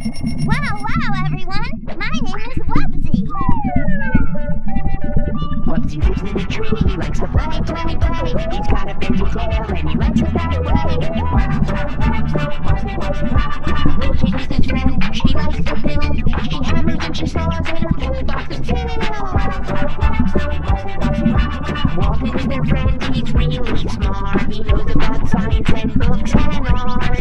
Wow, everyone! My name is Wubbzy. Wubbzy lives in a tree, he likes to play. He's got a bendy tail and he likes it that way. Wubbzy is his friend, she likes to build. She hammers and she saws and her toolbox is filled. Walton is their friend, he's really smart. He knows about science and books and art.